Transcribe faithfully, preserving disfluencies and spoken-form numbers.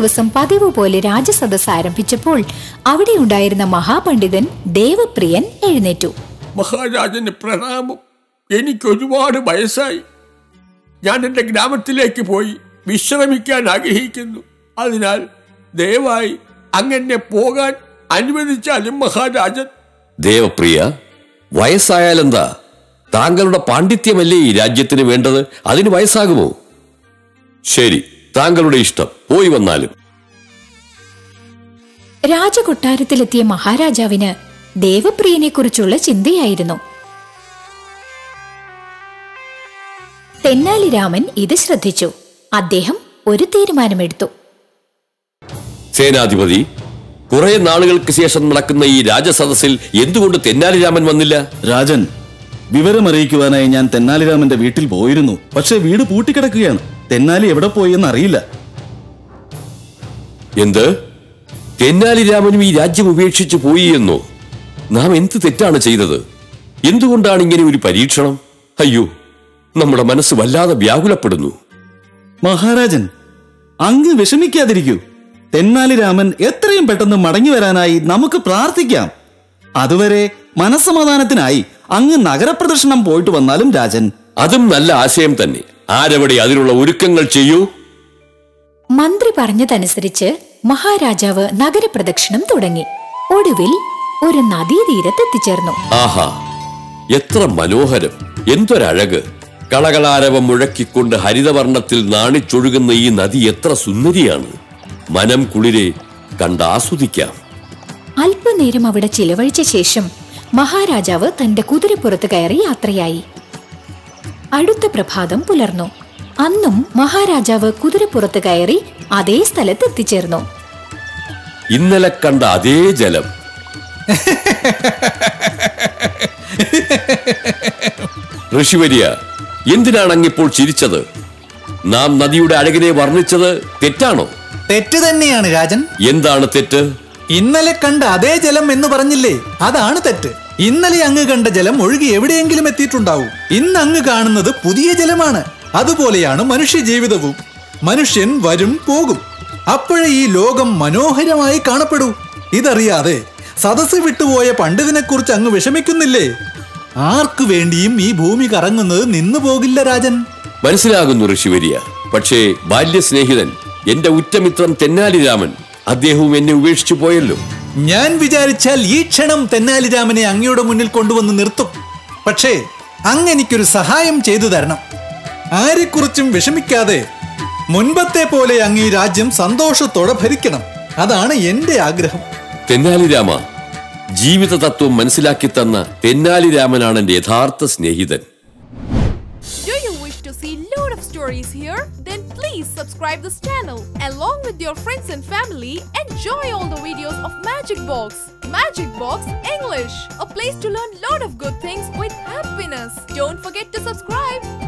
ദിവസം പതിവ് പോലെ രാജസദസ് ആരംഭിച്ചപ്പോൾ അവിടെ ഉണ്ടായിരുന്ന മഹാപണ്ഡിതൻ ദേവപ്രിയൻ എഴുന്നേറ്റു. മഹാരാജന് പ്രണാമം. എനിക്ക് ഒരുപാട് വയസ്സായി. ഞാൻ എന്റെ ഗ്രാമത്തിലേക്ക് പോയി വിശ്രമിക്കാൻ ആഗ്രഹിക്കുന്നു. അതിനാൽ ദയവായി അങ്ങനെ പോകാൻ അനുവദിച്ചാലും മഹാരാജൻ. ദേവപ്രിയ, വയസ്സായാലെന്താ? താങ്കളുടെ പാണ്ഡിത്യമല്ലേ ഈ രാജ്യത്തിന് വേണ്ടത്? അതിന് വയസ്സാകുമോ? ശരി, താങ്കളുടെ ഇഷ്ടം. പോയി വന്നാലും. രാജകൊട്ടാരത്തിലെത്തിയ മഹാരാജാവിന് ദേവപ്രിയനെ കുറിച്ചുള്ള ചിന്തയായിരുന്നു. തെന്നാലി രാമൻ ഇത് ശ്രദ്ധിച്ചു. അദ്ദേഹം ഒരു തീരുമാനമെടുത്തു. സേനാധിപതി, കുറെ നാളുകൾക്ക് ശേഷം നടക്കുന്ന ഈ രാജസദസ്സിൽ എന്തുകൊണ്ട് തെന്നാലി രാമൻ വന്നില്ല? രാജൻ, വിവരമറിയിക്കുവാനായി ഞാൻ തെന്നാലി രാമന്റെ വീട്ടിൽ പോയിരുന്നു. പക്ഷെ വീട് പൂട്ടിക്കിടക്കുകയാണ്. തെന്നാലി എവിടെ പോയി എന്ന് അറിയില്ല. എന്ത്? തെന്നാലി രാമനും ഈ രാജ്യം ഉപേക്ഷിച്ചു പോയി എന്നോ? നാം എന്ത് തെറ്റാണ് ചെയ്തത്? എന്തുകൊണ്ടാണ് ഇങ്ങനെ ഒരു പരീക്ഷണം? അയ്യോ, നമ്മുടെ മനസ്സ് വല്ലാതെ വ്യാകുലപ്പെടുന്നു. മഹാരാജൻ, അങ്ങ് വിഷമിക്കാതിരിക്കൂ. തെന്നാലി രാമൻ എത്രയും പെട്ടെന്ന് മടങ്ങി വരാനായി നമുക്ക് പ്രാർത്ഥിക്കാം. അതുവരെ മനസ്സമാധാനത്തിനായി അങ്ങ് നഗരപ്രദർശനം പോയിട്ട് വന്നാലും രാജൻ. അതും നല്ല ആശയം തന്നെ. ആരവിടെ അതിനുള്ള ഒരുക്കങ്ങൾ ചെയ്യൂ. മന്ത്രി പറഞ്ഞതനുസരിച്ച് മഹാരാജാവ് നഗരപ്രദക്ഷിണം തുടങ്ങി. ഒടുവിൽ ഒരു നദീതീരത്തെത്തിച്ചേർന്നു. ആഹാ, എത്ര മനോഹരം! എന്തൊരഴക്! കളകളാരവം മുഴക്കിക്കൊണ്ട് ഹരിതവർണ്ണത്തിൽ നാണിച്ചൊഴുകുന്ന ഈ നദി എത്ര സുന്ദരിയാണ്! മനം കുളിരെ കണ്ടാസ്വദിക്കാം. അല്പനേരം അവിടെ ചിലവഴിച്ച ശേഷം മഹാരാജാവ് തന്റെ കുതിരപ്പുറത്ത് കയറി യാത്രയായി. അടുത്ത പ്രഭാതം പുലർന്നു. അന്നും മഹാരാജാവ് കുതിരപ്പുറത്ത് കയറി അതേ സ്ഥലത്ത് എത്തിച്ചേർന്നു. ഇന്നലെ കണ്ട അതേ ജലം. ഋഷിവര്യ, എന്തിനാണ് അങ്ങിപ്പോൾ ചിരിച്ചത്? നാം നദിയുടെ അഴകിനെ വർണ്ണിച്ചത് തെറ്റാണോ? തെറ്റ് തന്നെയാണ് രാജൻ. എന്താണ് തെറ്റ്? ഇന്നലെ കണ്ട അതേ ജലം എന്ന് പറഞ്ഞില്ലേ, അതാണ് തെറ്റ്. ഇന്നലെ അങ്ങ് കണ്ട ജലം ഒഴുകി എവിടെയെങ്കിലും എത്തിയിട്ടുണ്ടാവും. ഇന്ന് അങ്ങ് കാണുന്നത് പുതിയ ജലമാണ്. അതുപോലെയാണ് മനുഷ്യ ജീവിതവും. മനുഷ്യൻ വരും പോകും. അപ്പോഴേ ഈ ലോകം മനോഹരമായി കാണപ്പെടൂ. ഇതറിയാതെ സദസ്സ് വിട്ടുപോയ പണ്ഡിതനെ കുറിച്ച് അങ്ങ് വിഷമിക്കുന്നില്ലേ? ആർക്കു വേണ്ടിയും ഈ ഭൂമി കറങ്ങുന്നത് നിന്നു പോകില്ല രാജൻ. മനസ്സിലാകുന്നു ഋഷിവര്യ. പക്ഷേ ബാല്യസ്നേഹിതൻ, എന്റെ ഉറ്റമിത്രം തെന്നാലി രാമൻ, അദ്ദേഹവും എന്നെ ഉപേക്ഷിച്ചു പോയല്ലോ. ഞാൻ വിചാരിച്ചാൽ ഈ ക്ഷണം തെന്നാലി രാമനെ അങ്ങയുടെ മുന്നിൽ കൊണ്ടുവന്ന് നിർത്തും. പക്ഷേ അങ്ങ് എനിക്കൊരു സഹായം ചെയ്തു തരണം. ആരെക്കുറിച്ചും വിഷമിക്കാതെ മുൻപത്തെ പോലെ അങ്ങ് ഈ രാജ്യം സന്തോഷത്തോടെ ഭരിക്കണം. അതാണ് എന്റെ ആഗ്രഹം. തെന്നാലി രാമ, ജീവിത തത്വം മനസ്സിലാക്കി തന്ന തെന്നാലി രാമനാണ് എന്റെ യഥാർത്ഥ സ്നേഹിതൻ. Do you wish to see load of stories here? Then please subscribe this channel. Along with your friends and family, enjoy all the videos of Magicbox. Magicbox English, a place to learn lot of good things with happiness. Don't forget to subscribe.